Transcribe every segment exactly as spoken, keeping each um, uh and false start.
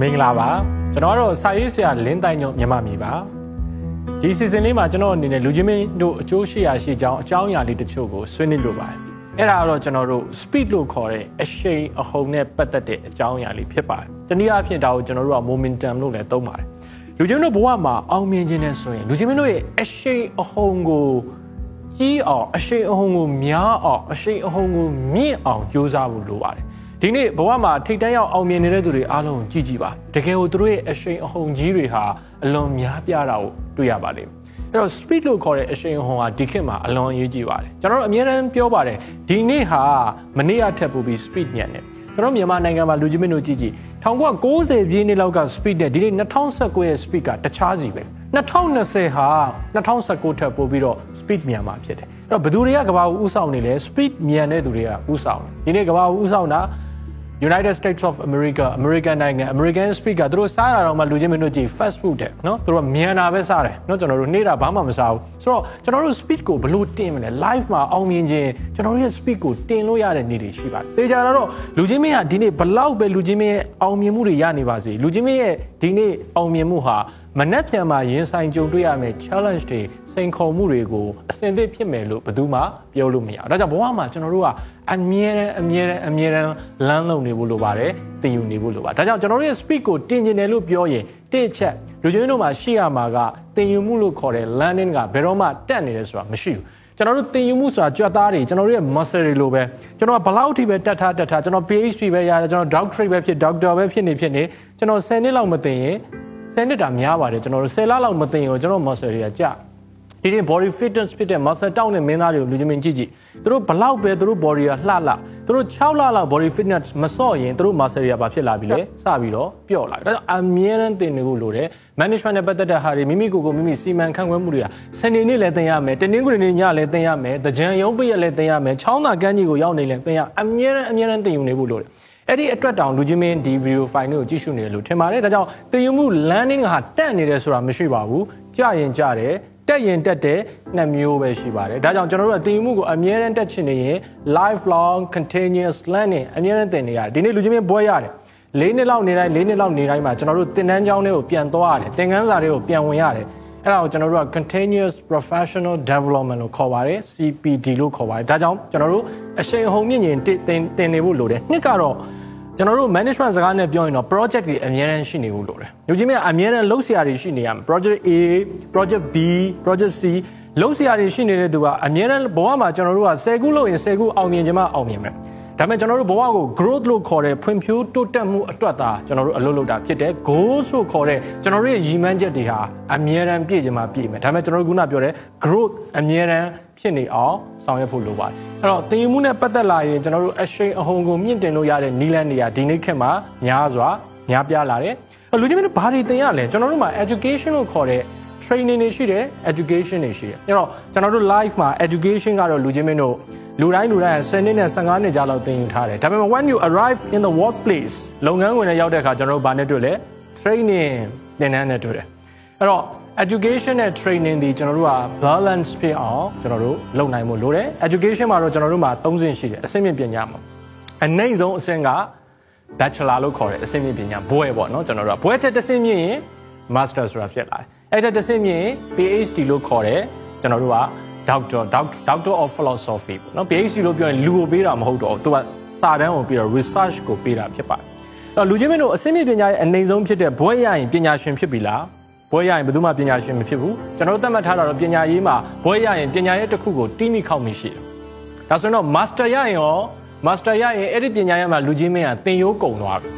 င်္ဂလာပါကျွန်တော်တို့စာရေးဆရာလင်းတိုင်းညမြန်မာပြည်ပါဒီ season လေးမှာကျွန်တော်အနေနဲ့လူချင်းမင်းတို့အကျိုးရှိရာရှိကြောင်းအကြောင်းအရာလေးတချို့ကိုဆွေးနွေးလိုပါတယ်အဲ့ဒါကတော့ကျွန်တော်တို့ speed လို့ခေါ်တဲ့အရှိန်အဟုန်နဲ့ပတ်သက်တဲ့အကြောင်းအရာလေးဖြစ်ပါတယ်တနည်းအားဖြင့်ဒါကိုကျွန်တော်တို့က momentum လို့လည်းသုံးပါတယ်လူချင်းတို့ဘဝမှာအောင်မြင်ခြင်းနဲ့ဆိုရင်လူချင်းမင်းတို့ရဲ့အရှိန်အဟုန်ကိုကြီးအောင်အရှိန်အဟုန်ကိုများအောင်အရှိန်အဟုန်ကိုမြင့်အောင်ကြိုးစားဖို့လိုပါတယ်ဒီနေ့ဘဝမှာထိတ်တန့်ရောက်အောင်မြင်နေတဲ့သူတွေအားလုံးကြည့်ကြည့်ပါတကယ်ကိုသူတို့ရဲ့အရှိန်အဟုန်ကြီးတွေဟာအလွန်များပြားတာကိုတွေ့ရပါလိမ့်မယ်အဲ့တော့ speed လို့ခေါ်တဲ့အရှိန်အဟုန်ဟာဒီခေတ်မှာအလွန်အရေးကြီးပါတယ်ကျွန်တော်တို့အများအားပြောပါတယ်ဒီနေ့ဟာမနေ့ကထက်ပိုပြီး speed ညံ့တယ်ကျွန်တော်မြန်မာနိုင်ငံမှာလူကြီးမင်းတို့ကြည့်ကြည့်၁၉၉၀ပြည့်နှစ်လောက်က speed နဲ့ဒီနေ့၂၀၁၉ရဲ့ speed ကတခြားစီပဲ၂၀၂၀ဟာ၂၀၁၉ထက်ပိုပြီးတော့ speed မြန်မှာဖြစ်တယ်အဲ့တော့ဘယ်သူတွေကကမ္ဘာကိုဥဆောင်နေလဲ speed မြန်တဲ့သူတွေကဥဆောင်ဒီနေ့ကမ္ဘာကိုဥဆောင်တာUnited States of America American နိုင်ငံ American speaker သူတို့စားတာတော့မှလူချင်းမင်းတို့ကြည့် fast food တဲ့နော်သူတို့မြန်တာပဲစားတယ်နော်ကျွန်တော်တို့နေတာဘာမှမစားဘူးဆိုတော့ကျွန်တော်တို့ speed ကိုဘယ်လိုတင်မလဲ live မှာအောင်မြင်ခြင်းကျွန်တော်တို့ရဲ့ speed ကိုတင်လို့ရတဲ့နေ့တွေရှိပါတယ်တေချာတော့လူချင်းမင်းကဒီနေ့ဘလောက်ပဲလူချင်းမင်းရဲ့အောင်မြင်မှုတွေရနေပါစေလူချင်းမင်းရဲ့ဒီနေ့အောင်မြင်မှုဟာမနှက်ပြန်မှာရင်ဆိုင်ကြုံတွေ့ရမယ့် challenge တွေစိန်ခေါ်မှုတွေကိုအစင်သစ်ဖြစ်မယ်လို့ဘယ်သူမှပြောလို့မရဘူးဒါကြောင့်ဘဝမှာကျွန်တော်တို့ကအမြဲတမ်းအမြဲတမ်းအမြဲတမ်းလမ်းလုံနေဖို့လိုပါတယ်သင်ယူနေဖို့လိုပါဒါကြောင့်ကျွန်တော်တို့ရဲ့ speed ကိုတင်ကျင်တယ်လို့ပြောရင်တစ်ချက်လူချင်းတို့မှာရှိရမှာကသင်ယူမှုလို့ခေါ်တဲ့ learning ကဘယ်တော့မှတက်နေတယ်ဆိုတာမရှိဘူးကျွန်တော်တို့သင်ယူမှုဆိုတာကြွက်သားတွေကျွန်တော်တို့ရဲ့ muscle တွေလိုပဲကျွန်တော်ကဘလောက်အထိပဲတက်ထားတက်ထားကျွန်တော် PhD ပဲရတယ်ကျွန်တော် doctorate ပဲဖြစ် doctor ပဲဖြစ်နေဖြစ်နေကျွန်တော်tenနှစ်လောက်မသင်ရင်tenနှစ်တာများပါတယ်ကျွန်တော်တို့tenလလောက်မသင်ရင်ကျွန်တော် muscle တွေကကျဒီနေ့ body fitness ဖြစ်တဲ့ muscle တောင်းတဲ့မင်းသားတွေကိုလူချင်းမင်းကြည့်ကြည့်သူတို့ဘလောက်ပဲသူတို့ body ကလှလှသူတို့sixလလောက် body fitness မစော့ရင်သူတို့ muscle တွေကဘာဖြစ်လာပြီလဲစပြီးတော့ပျော့လာတယ်ဒါကြောင့်အမြဲတမ်းသင်နေဖို့လိုတယ် management နဲ့ပတ်သက်တဲ့ဟာတွေမိမိကိုယ်ကိုမိမိစီမံခန့်ခွဲမှုတွေကစနေနေ့လည်းသင်ရမယ်တနင်္ဂနွေနေ့ညလည်းသင်ရမယ်တကြံရုံးပိတ်ရက်လည်းသင်ရမယ်ချောင်းသာကမ်းကြီးကိုရောက်နေလည်းသင်ရအမြဲတမ်းအမြဲတမ်းသင်ယူနေဖို့လိုတယ်အဲ့ဒီအတွက်တောင်လူချင်းမင်းဒီ video file ကိုကြည့်ရှုနေတယ်လို့ထင်ပါတယ်ဒါကြောင့်သင်ယူမှု learning ဟာတက်နေတယ်ဆိုတာမရှိပါဘူးကြာရင်ကြာတယ်တက်ရင်တက်တဲ့နှစ်မျိုးပဲရှိပါတယ်ဒါကြောင့်ကျွန်တော်တို့ကသင်ယူမှုကိုအမြဲတမ်းတက်ချင်နေရင် lifelong continuous learning အမြဲတမ်းသင်နေရတယ်ဒီနေ့လူချင်းမင်းဘွဲရတယ်၄နှစ်လောက်နေတိုင်း၄နှစ်လောက်နေတိုင်းမှာကျွန်တော်တို့သင်တန်းကျောင်းတွေကိုပြန်သွားရတယ်သင်ခန်းစာတွေကိုပြန်ဝင်ရတယ်အဲ့ဒါကိုကျွန်တော်တို့က continuous professional development လို့ခေါ်ပါတယ် C P D လို့ခေါ်ပါတယ်ဒါကြောင့်ကျွန်တော်တို့အရှိန်အဟုန်မြင့်ရင်သင်သင်နေဖို့လိုတယ်နှစ်ကတော့ကျွန်တော်တို့ management စကားနဲ့ပြောရင်တော့ project တွေအများအားရှိနေဖို့လိုတယ်။လူကြီးများအများအားလုပ်စရာတွေရှိနေရမယ် project A project B project C လုပ်စရာတွေရှိနေတဲ့သူကအများအားဘဝမှာကျွန်တော်တို့ကtenခုလုပ်ရင်tenခုအောင်မြင်ခြင်းမအောင်မြင်မယ်။ဒါပေမဲ့ကျွန်တော်တို့ဘဝကို growth လို့ခေါ်တဲ့ဖွံ့ဖြိုးတိုးတက်မှုအတွက်သာကျွန်တော်တို့အလုပ်လုပ်တာဖြစ်တယ် goals လို့ခေါ်တဲ့ကျွန်တော်တို့ရဲ့ရည်မှန်းချက်တွေဟာအများအားပြည့်ခြင်းမပြည့်မယ်။ဒါပေမဲ့ကျွန်တော်တို့ခုနပြောတဲ့ growth အများအားဖြစ်နေအောင်ဆောင်ရွက်ဖို့လိုပါတယ်အဲ့တော့သင်ယူမှုနဲ့ပတ်သက်လာရင်ကျွန်တော်တို့အရှိန်အဟုန်ကိုမြင့်တင်လို့ရတဲ့နည်းလမ်းတွေကဒီနေ့ခေတ်မှာများစွာများပြားလာတယ်လူကြီးမင်းတို့ဘာတွေသင်ရလဲကျွန်တော်တို့မှာ education လို့ခေါ်တဲ့ training တွေရှိတယ် education တွေရှိတယ်အဲ့တော့ကျွန်တော်တို့ life မှာ education ကတော့လူကြီးမင်းတို့လူတိုင်းလူတိုင်းtenနှစ်နဲ့fifteenနှစ်ကြာလောက်သင်ယူထားတယ်ဒါပေမဲ့ when you arrive in the workplace လုပ်ငန်းဝင်နဲ့ရောက်တဲ့အခါကျွန်တော်တို့ဘာနဲ့တွေ့လဲ training သင်တန်းနဲ့တွေ့တယ်အဲ့တော့education နဲ့ training ဒီကျွန်တော်တို့က balance ဖြစ်အောင်ကျွန်တော်တို့လုပ်နိုင်ဖို့လိုတယ် education မှာတော့ကျွန်တော်တို့မှာthreeဆင့်ရှိတယ်အဆင့်မြင့်ပညာမှာအနည်းဆုံးအဆင့်က bachelor လို့ခေါ်တယ်အဆင့်မြင့်ပညာဘွဲပေါ့နော်ကျွန်တော်တို့ကဘွဲထက်တစ်ဆင့်မြင့်ရင် master ဆိုတာဖြစ်လာတယ်အဲ့ထက်တစ်ဆင့်မြင့်ရင် PhD လို့ခေါ်တယ်ကျွန်တော်တို့က doctor doctor of philosophy ပေါ့နော် PhD လို့ပြောရင်လူကိုပေးတာမဟုတ်တော့သူကစာတမ်းကိုပြီးတော့ research ကိုပေးတာဖြစ်ပါတယ်အဲ့တော့လူချင်းမင်းတို့အဆင့်မြင့်ပညာရဲ့အနည်းဆုံးဖြစ်တဲ့ဘွဲရရင်ပညာရှင်ဖြစ်ပြီလားဘွဲရရင်ဘယ်သူမှပညာရှင်မဖြစ်ဘူးကျွန်တော်တို့သတ်မှတ်ထားတာတော့ပညာရေးမှာဘွဲရရင်ပညာရေးတစ်ခုကိုတီးမိခောက်မိရှိတယ်ဒါဆိုရင်တော့ master ရရင်ရော master ရရင်အဲ့ဒီပညာရေးမှာလူကြီးမင်းကသင်ရိုးကုန်သွားပြီ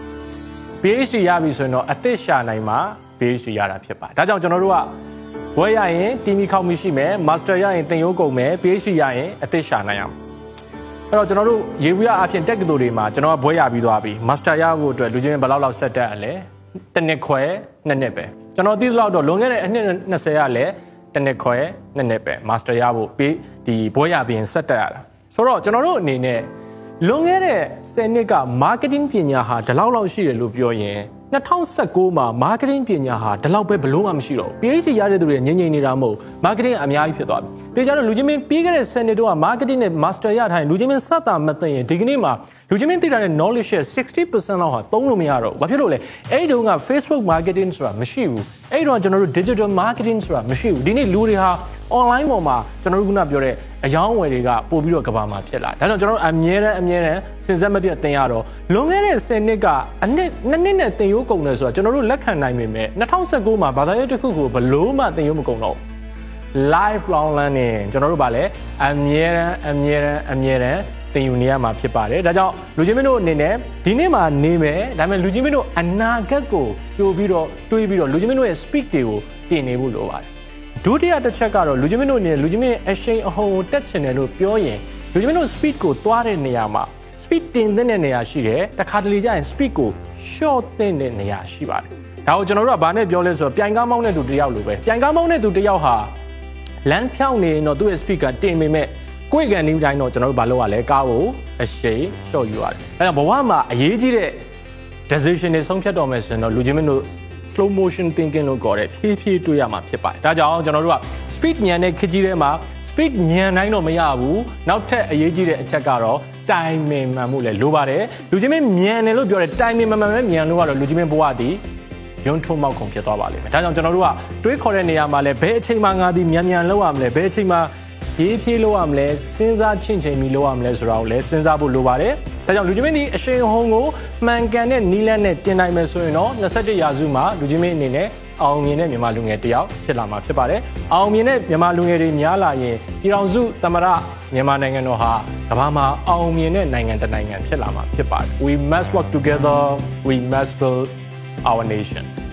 PhD ရပြီဆိုရင်တော့အသက်ရှာနိုင်မှာ PhD ရတာဖြစ်ပါတယ်ဒါကြောင့်ကျွန်တော်တို့ကဘွဲရရင်တီးမိခောက်မိရှိမယ် master ရရင်သင်ရိုးကုန်မယ် PhD ရရင်အသက်ရှာနိုင်အောင်အဲ့တော့ကျွန်တော်တို့ရေဘူးရအဖြစ်တက္ကသိုလ်တွေမှာကျွန်တော်ကဘွဲရပြီးသွားပြီ master ရဖို့အတွက်လူကြီးမင်းဘယ်လောက်လောက်ဆက်တက်ရလဲတစ်နှစ်ခွဲနှစ်နှစ်ပဲကျွန်တော်သိသလောက်တော့လွန်ခဲ့တဲ့အနှစ်twentyကလည်းတစ်နှစ်ခွဲနှစ်နှစ်ပဲ master ရဖို့ပြီးဒီဘွဲရပြီးရင်ဆက်တက်ရတာဆိုတော့ကျွန်တော်တို့အနေနဲ့လွန်ခဲ့တဲ့tenနှစ်က marketing ပညာဟာဒီလောက်လောက်ရှိတယ်လို့ပြောရင်နှစ်ထောင်ဆယ့်ကိုမှာ marketing ပညာဟာဒီလောက်ပဲဘလို့မှမရှိတော့ဘူး PhD ရတဲ့သူတွေငြိမ်ငြိမ်နေတာမဟုတ် marketing အများကြီးဖြစ်သွားပြီဒါကြတော့လူချင်းမင်းပြီးခဲ့တဲ့ Senate တော့ marketing နဲ့ master ရထားရင်လူချင်းမင်းစတာမသိရင်ဒီကနေ့မှာလူချင်းမင်းသိတာတဲ့ knowledge ရဲ့ sixty percent လောက်ဟာသုံးလို့မရတော့ဘူးဘာဖြစ်လို့လဲအဲ့ဒီတုန်းက Facebook marketing ဆိုတာမရှိဘူးအဲ့တော့ကျွန်တော်တို့ digital marketing ဆိုတာမရှိဘူးဒီနေ့လူတွေဟာ online ပေါ်မှာကျွန်တော်တို့ခုနပြောတဲ့အယောင်းအဝယ်တွေကပို့ပြီးတော့ကဘာမှာဖြစ်လာဒါကြောင့်ကျွန်တော်တို့အမြဲတမ်းအမြဲတမ်းစဉ်ဆက်မပြတ်သင်ရတော့လွန်ခဲ့တဲ့ဆယ်နှစ်ကအနှစ်နှစ်နှစ်နဲ့သင်ရိုးကုန်တယ်ဆိုတာကျွန်တော်တို့လက်ခံနိုင်ပေမဲ့နှစ်ထောင်ဆယ့်ကိုမှာဘာသာရေးတစ်ခုကိုဘလို့မှသင်ရိုးမကုန်တော့ lifelong learning ကျွန်တော်တို့ဗာလဲအမြဲတမ်းအမြဲတမ်းအမြဲတမ်းသင်ယူနေရမှာဖြစ်ပါတယ်ဒါကြောင့်လူချင်းမင်းတို့အနေနဲ့ဒီနေ့မှာနေမယ်ဒါပေမဲ့လူချင်းမင်းတို့အနာဂတ်ကိုကြိုပြီးတော့တွေးပြီးတော့လူချင်းမင်းတို့ရဲ့ speak တွေကိုတင်နေဖို့လိုပါတယ်ဒုတိယတစ်ချက်ကတော့လူချင်းမင်းတို့အနေနဲ့လူချင်းမင်းအရှိန်အဟုန်ကိုတက်ချင်တယ်လို့ပြောရင်လူချင်းမင်းတို့ speed ကိုသွားတဲ့နေရာမှာ speed တင်တဲ့နေရာရှိတယ်တခါတလေကျရင် speed ကို short တဲ့နေရာရှိပါတယ်ဒါကိုကျွန်တော်တို့ကဘာနဲ့ပြောလဲဆိုတော့ပြိုင်ကားမောင်းတဲ့သူတစ်ယောက်လိုပဲပြိုင်ကားမောင်းတဲ့သူတစ်ယောက်ဟာလမ်းဖြောင်းနေရင်တော့သူ့ရဲ့ speed ကတင်ပေမဲ့ကိုယ့်ကန်ဒီတိုင်းတော့ကျွန်တော်တို့ဘာလုပ်ရလဲကားကိုအရှိန် short ယူရတယ်အဲဒါဘဝမှာအရေးကြီးတဲ့ decision တွေဆုံးဖြတ်တော့မယ်ဆိုရင်တော့လူချင်းမင်းတို့slow motion thinking လို့ခေါ်တဲ့ဖြည်းဖြည်းတွေးရမှာဖြစ်ပါတယ်ဒါကြောင့်ကျွန်တော်တို့က speed မြန်တဲ့ခကြီးထဲမှာ speed မြန်တိုင်းတော့မရဘူးနောက်ထပ်အရေးကြီးတဲ့အချက်ကတော့ timing မှန်မှုလည်းလိုပါတယ်လူချင်းမင်းမြန်တယ်လို့ပြောတယ် timing မှန်မှန်ပဲမြန်လို့ကတော့လူချင်းမင်းဘဝတည်ယွန်းထုံမောက်ခုံဖြစ်သွားပါလိမ့်မယ်ဒါကြောင့်ကျွန်တော်တို့ကတွေးခေါ်တဲ့နေရာမှာလည်းဘယ်အချိန်မှငါသည်မြန်မြန်လုပ်ရမလဲဘယ်အချိန်မှရေးဖြည်းလုပ်ရမလဲစဉ်းစားချင့်ချိန်ပြီးလုပ်ရမလဲဆိုတာကိုလည်းစဉ်းစားဖို့လိုပါတယ်ဒါကြောင့်လူချင်းမင်းဒီအရှိန်ဟုန်ကိုမှန်ကန်တဲ့နီးလန်းနဲ့တင်နိုင်မယ်ဆိုရင်တော့၂၁ရာစုမှာလူချင်းမင်းအနေနဲ့အောင်မြင်တဲ့မြန်မာလူငယ်တယောက်ဖြစ်လာမှာဖြစ်ပါတယ်အောင်မြင်တဲ့မြန်မာလူငယ်တွေများလာရင်ပြည်ထောင်စုသမ္မတမြန်မာနိုင်ငံတော်ဟာကမ္ဘာမှာအောင်မြင်တဲ့နိုင်ငံတစ်နိုင်ငံဖြစ်လာမှာဖြစ်ပါတယ် We must work together we must build our nation